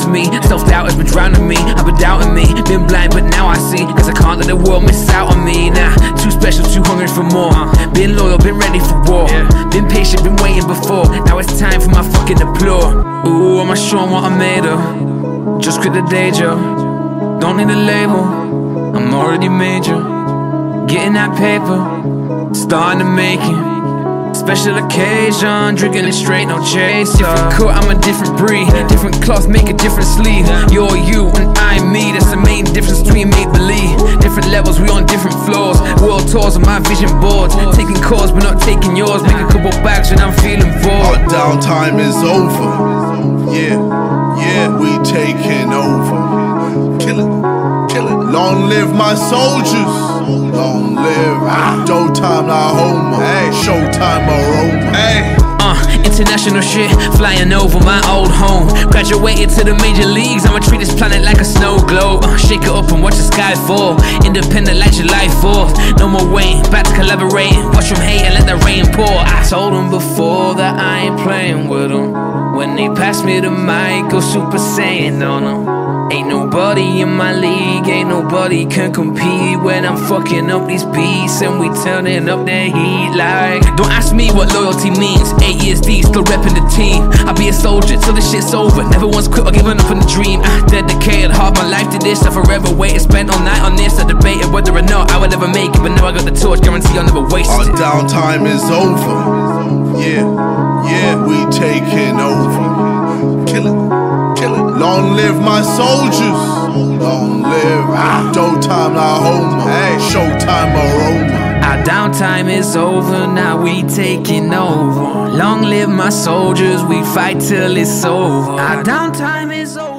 to me. Self-doubt has been drowning me. I've been doubting me, been blind but now I see. Cause I can't let the world miss out on me. Nah, too special, too hungry for more. Been loyal, been ready for war. Been patient, been waiting before. Now it's time for my fucking applause. Ooh, am I showing what I'm made of? Just quit the day job. Don't need a label, I'm already major. Getting that paper, starting to make it. Special occasion, drinking it straight, no chaser. Different cut, I'm a different breed. Different cloth, make a different sleeve. You're you and I'm me, that's the main difference between make-believe. Different levels, we on different floors. World tours on my vision boards. Taking calls, but not taking yours. Make a couple bags when I'm feeling bored. Our downtime is over. Yeah, we taking over. Kill it. Long live my soldiers. Long live Showtime, La Homa. Hey, Showtime, Aroma. Hey. International shit, flying over my old home. Graduated to the major leagues, I'ma treat this planet like a snow globe. Shake it up and watch the sky fall. Independent like July 4th. No more waiting, back to collaborating. Watch them hate and let the rain pour. I told them before that I ain't playing with them. When they pass me the mic, go Super Saiyan on them. Ain't nobody in my league, ain't nobody can compete when I'm fucking up these beats and we turning up the heat like. Don't ask me what loyalty means. 8 years deep, still repping the team. I'll be a soldier till the shit's over. Never once quit or given up on the dream. I dedicated half my life to this. I forever waited, spent all night on this. I debated whether or not I would ever make it, but now I got the torch, guarantee I'll never waste it. Our downtime is over. Yeah, we taking over. Kill it. Long live my soldiers. Long live Showtime, La Homa. Hey, Showtime, Aroma. Our downtime is over, now we taking over. Long live my soldiers, we fight till it's over. Our downtime is over.